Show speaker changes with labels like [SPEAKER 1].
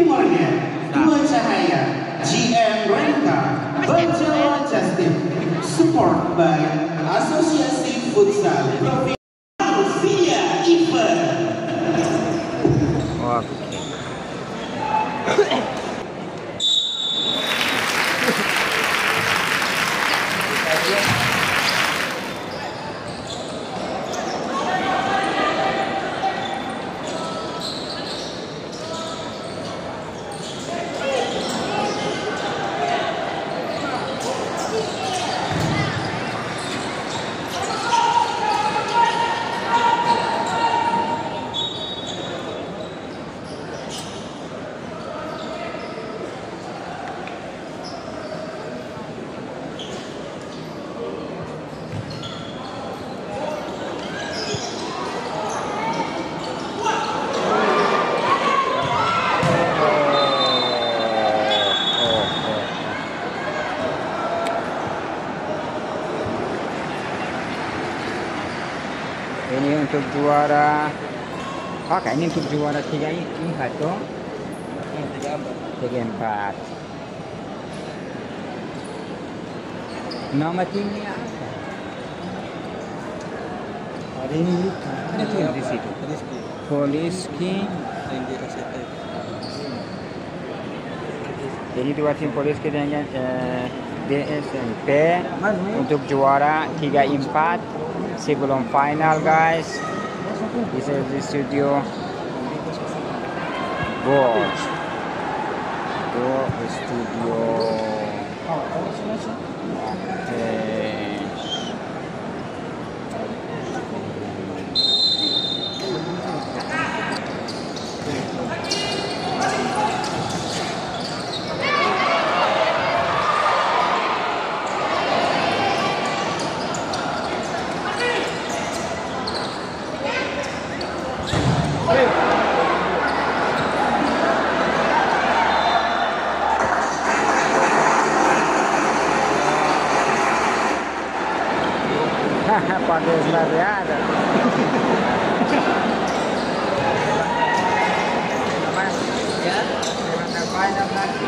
[SPEAKER 1] Timurnya, Dua Cahaya, GM Renka, Berjalan Justin, support by Asosiasi Futsal Profesional Via Event.
[SPEAKER 2] Ini untuk juara, ini untuk juara 3-4 dong. 3-4. Nama timnya apa?
[SPEAKER 3] Hari ini
[SPEAKER 2] di situ. Poliski. Jadi dua tim Poliski dengan DSMP untuk juara 3-4 sebelum final, guys. This is the studio. Go studio. Okay. Pada sebenarnya ada. Ya, final